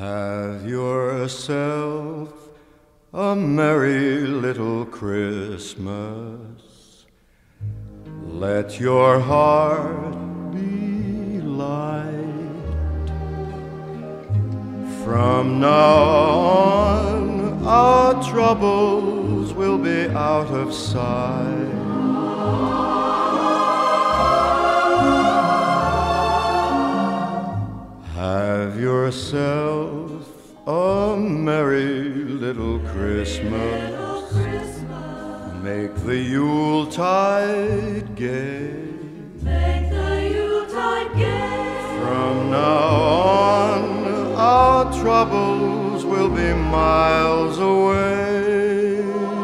Have yourself a merry little Christmas. Let your heart be light. From now on, our troubles will be out of sight. Have yourself a merry little Christmas. Make the Yuletide gay. Make the Yuletide gay. From now on, our troubles will be miles away.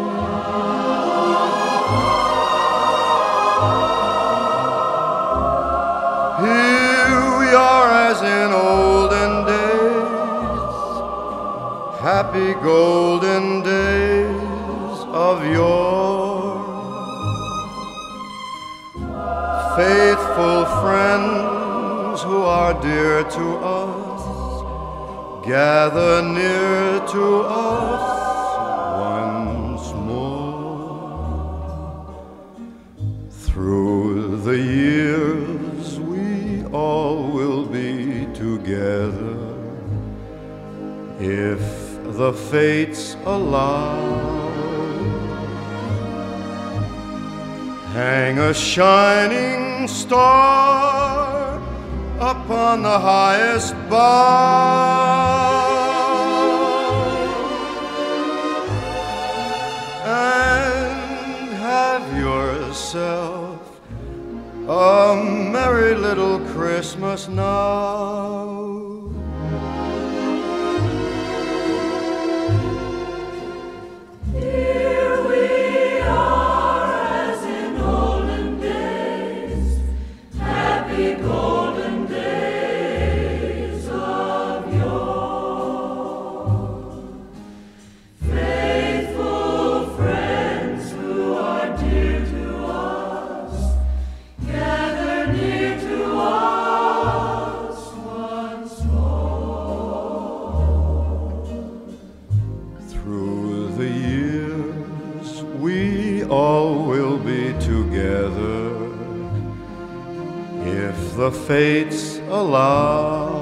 Here we are as in olden days, happy golden days of yore. Faithful friends who are dear to us, gather near to us once more. Through the years we all will be together, if the fates allow. Hang a shining star upon the highest bough, and have yourself a merry little Christmas now. Through the years we all will be together, if the fates allow.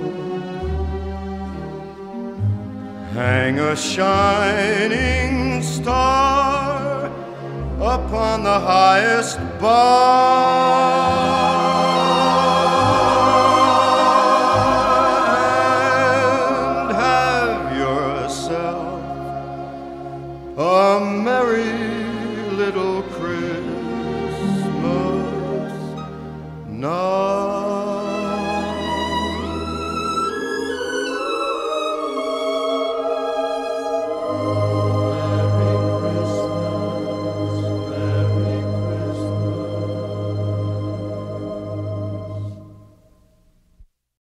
Hang a shining star upon the highest bough.